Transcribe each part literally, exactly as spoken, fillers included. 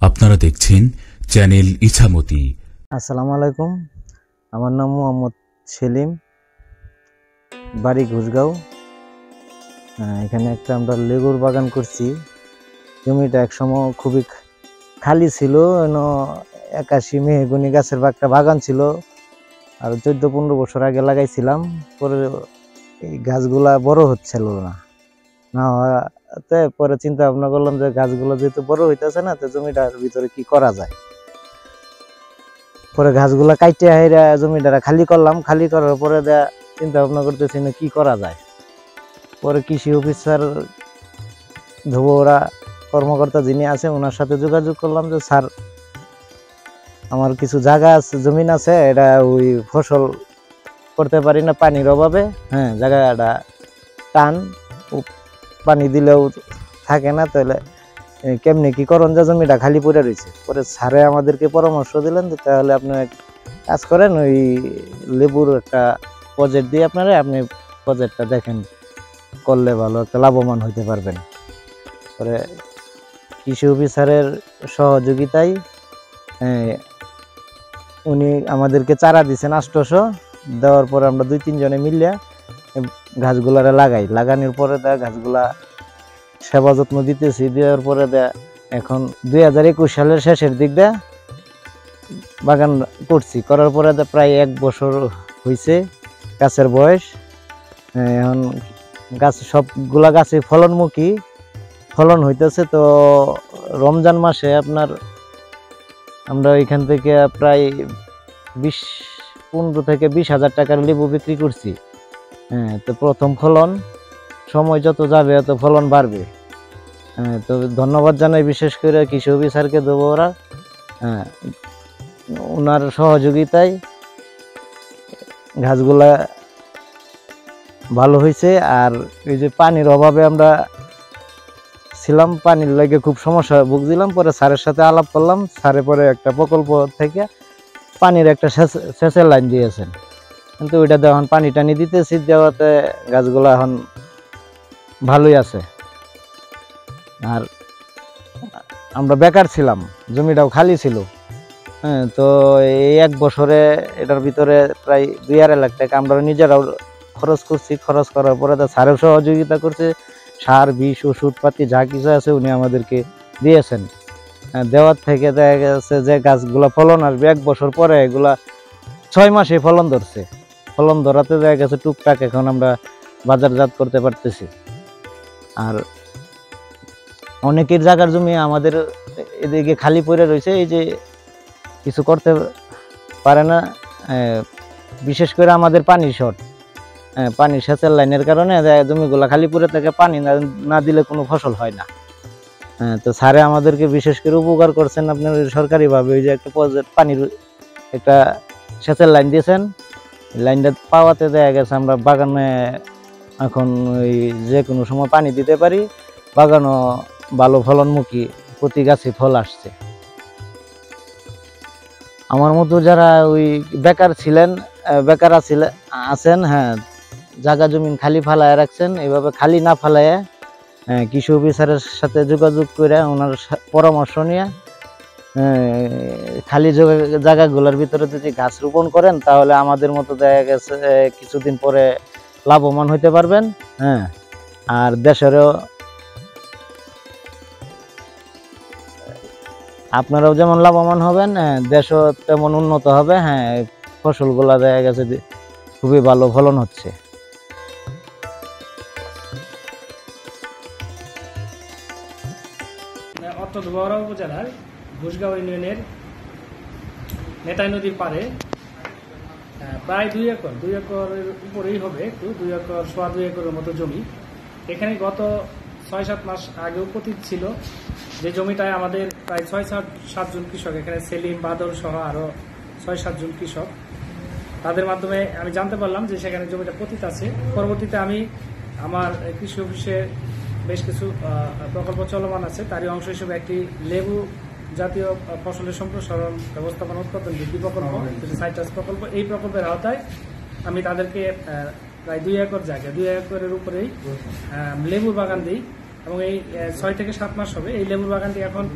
আপনারা দেখছেন চ্যানেল ইছামতি। আসসালামু আলাইকুম, আমার নাম মোহাম্মদ সেলিম, বাড়ি ঘুষগাঁও। এখানে একটা আমরা লেবুর বাগান করছি। জমিটা একসময় খুবই খালি ছিল, একাশি মেহগনি গাছের একটা বাগান ছিল, আর চোদ্দ পনেরো বছর আগে লাগাইছিলাম। পরে এই গাছগুলা বড় হচ্ছিল না না হওয়াতে পরে চিন্তা ভাবনা করলাম যে গাছগুলো যেহেতু বড় হইতেছে না, তো জমিটার ভিতরে কি করা যায়। পরে গাছগুলা কাইটে হাইরা জমিটা খালি করলাম। খালি করার পরে দেয়া চিন্তা ভাবনা করতেছি না কি করা যায়। পরে কৃষি অফিসার ধোবরা কর্মকর্তা যিনি আছে ওনার সাথে যোগাযোগ করলাম যে স্যার, আমার কিছু জায়গা আছে, জমিন আছে, এটা ওই ফসল করতে পারি না পানির অভাবে। হ্যাঁ, জায়গাটা টান, পানি দিলেও থাকে না, তাহলে কেমনি কি করণ যা, জমিটা খালি পড়ে রয়েছে। পরে স্যারে আমাদেরকে পরামর্শ দিলেন যে তাহলে আপনি কাজ করেন, ওই লেবুর একটা প্রজেক্ট দিয়ে আপনারা আপনি প্রজেক্টটা দেখেন, করলে ভালো একটা লাভবান হইতে পারবেন। পরে কৃষি অফিসারের সহযোগিতায় উনি আমাদেরকে চারা দিচ্ছেন আটশোশো। দেওয়ার পরে আমরা দুই তিনজনে মিলিয়া গাছগুলারে লাগাই। লাগানোর পরে দেয় গাছগুলা সেবা যত্ন দিতেছি। দেওয়ার পরে দেয় এখন দুই হাজার একুশ সালের শেষের দিক দিয়ে বাগান করছি। করার পরে প্রায় এক বছর হয়েছে গাছের বয়স। এখন গাছ সবগুলা গাছে ফলনমুখী, ফলন হইতেছে। তো রমজান মাসে আপনার আমরা এখান থেকে প্রায় বিশ পনেরো থেকে বিশ হাজার টাকার লেবু বিক্রি করছি। হ্যাঁ, তো প্রথম ফলন, সময় যত যাবে তত ফলন বাড়বে। হ্যাঁ, তো ধন্যবাদ জানাই বিশেষ করে কৃষি অফিসারকে দেবো ওরা। হ্যাঁ, ওনার সহযোগিতায় গাছগুলা ভালো হয়েছে। আর এই যে পানির অভাবে আমরা ছিলাম, পানির লাগে খুব সমস্যা ভুগছিলাম। পরে স্যারের সাথে আলাপ করলাম, স্যারে পরে একটা প্রকল্প থেকে পানির একটা সেচের লাইন দিয়েছেন, কিন্তু ওইটা এখন পানি টানি দিতেছি, দেওয়াতে গাছগুলো এখন ভালোই আছে। আর আমরা বেকার ছিলাম, জমিটাও খালি ছিল। হ্যাঁ, তো এই এক বছরে এটার ভিতরে প্রায় দুই আড়াই লাখ টাকা আমরা নিজেরাও খরচ করছি। খরচ করার পরে তো স্যারেও সহযোগিতা করছে, সার, বিষ, ওষুধপাতি যা কিছু আছে উনি আমাদেরকে দিয়েছেন। দেওয়ার থেকে দেখা গেছে যে গাছগুলা ফলন আসবে এক বছর পরে, এগুলা ছয় মাসে ফলন ধরছে। ফলন ধরাতে দেখা গেছে টুকটাক এখন আমরা বাজারজাত করতে পারতেছি। আর অনেকের জায়গার জমি আমাদের এদিকে খালি পড়ে রয়েছে, এই যে কিছু করতে পারে না। বিশেষ করে আমাদের পানির শর্ট, পানির সেচের লাইনের কারণে জমিগুলা খালি পড়ে থাকে, পানি না দিলে কোনো ফসল হয় না। হ্যাঁ, তো স্যারে আমাদেরকে বিশেষ করে উপকার করছেন আপনার সরকারিভাবে। ওই যে একটা প্রজেক্ট পানির একটা সেচের লাইন দিয়েছেন, লাইনটা পাওয়াতে দেখা গেছে আমরা বাগানে এখন ওই যে কোনো সময় পানি দিতে পারি, বাগানও ভালো ফলনমুখী, প্রতি গাছে ফল আসছে। আমার মতো যারা ওই বেকার ছিলেন, বেকার আছেন, হ্যাঁ, জায়গা জমিন খালি ফালায় রাখছেন, এইভাবে খালি না ফালায় কৃষি অফিসারের সাথে যোগাযোগ করে ওনার পরামর্শ নিয়ে খালি জায়গাগুলোর ভিতরে যদি গাছ রোপণ করেন, তাহলে আমাদের মতো দেখা গেছে কিছুদিন পরে লাভবান হইতে পারবেন। হ্যাঁ, আর দেশেরও আপনারাও যেমন লাভবান হবেন, দেশও তেমন উন্নত হবে। হ্যাঁ, ফসলগুলা দেখা গেছে খুবই ভালো ফলন হচ্ছে। উত্তর ধোবাউড়া উপজেলার ঘুষগাঁও ইউনিয়নের নেতাই নদীর পাড়ে প্রায় দুই একর দুই একরের উপরেই হবে, একটু দুই একর সোয়া দুই একরের মতো জমি। এখানে গত ছয় সাত মাস আগেও পতিত ছিল, যে জমিটায় আমাদের প্রায় ছয় সাত সাতজন কৃষক, এখানে সেলিম, বাদল সহ আরো ছয় সাতজন কৃষক, তাদের মাধ্যমে আমি জানতে পারলাম যে সেখানে জমিটা পতিত আছে। পরবর্তীতে আমি আমার কৃষি অফিসে বেশ কিছু প্রকল্প চলমান আছে, তারই অংশ হিসেবে একটি লেবু জাতীয় ফসলের সম্প্রসারণ ব্যবস্থাপনা উৎপাদন বৃদ্ধি প্রকল্প, সাইট্রাস প্রকল্প, এই প্রকল্পের আওতায় আমি তাদেরকে প্রায় দুই একর জায়গা, দুই একরের উপরেই লেবুর বাগান দিই। এবং এই ছয় থেকে সাত মাস হবে এই লেবুর বাগানটি এখন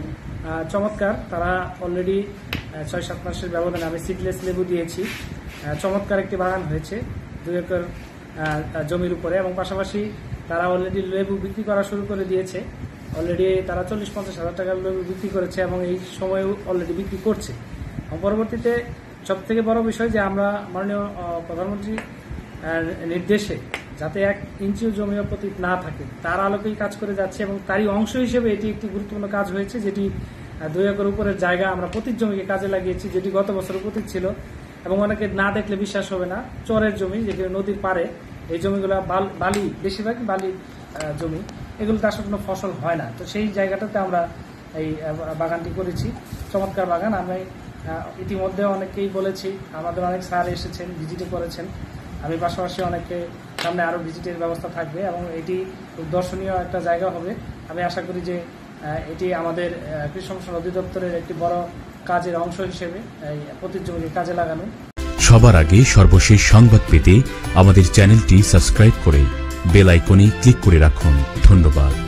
চমৎকার। তারা অলরেডি ছয় সাত মাসের ব্যবধানে আমি সিডলেস লেবু দিয়েছি। চমৎকার একটি বাগান হয়েছে দুই একর জমির উপরে, এবং পাশাপাশি তারা অলরেডি লেবু বিক্রি করা শুরু করে দিয়েছে। অলরেডি তারা চল্লিশ পঞ্চাশ হাজার টাকার লেবু বিক্রি করেছে এবং এই সময়েও অলরেডি বিক্রি করছে। এবং পরবর্তীতে সব থেকে বড় বিষয় যে আমরা মাননীয় প্রধানমন্ত্রী নির্দেশে যাতে এক ইঞ্চিও জমি অপতিত না থাকে তার আলোকেই কাজ করে যাচ্ছে, এবং তারই অংশ হিসেবে এটি একটি গুরুত্বপূর্ণ কাজ হয়েছে, যেটি দুই একর উপরের জায়গা আমরা পতিত জমিকে কাজে লাগিয়েছি, যেটি গত বছর পতিত ছিল। এবং অনেকে না দেখলে বিশ্বাস হবে না, চরের জমি যেগুলো নদীর পাড়ে, এই জমিগুলো বালি, বেশিরভাগই বালি জমি, এগুলোতে আসলে কোনো ফসল হয় না। তো সেই জায়গাটাতে আমরা এই বাগানটি করেছি। চমৎকার বাগান। আমি ইতিমধ্যে অনেকেই বলেছি, আমাদের অনেক স্যার এসেছেন, ভিজিটে করেছেন। আমি পাশাপাশি অনেকে সামনে আরও ভিজিটের ব্যবস্থা থাকবে এবং এটি খুব দর্শনীয় একটা জায়গা হবে। আমি আশা করি যে এটি আমাদের কৃষি সম্প্রসারণ অধিদপ্তরের একটি বড় কাজের অংশ হিসেবে এই পতিত জমিকে কাজে লাগানো। সবার আগে সর্বশেষ সংবাদ পেতে আমাদের চ্যানেলটি সাবস্ক্রাইব করে বেল আইকনে ক্লিক করে রাখুন। ধন্যবাদ।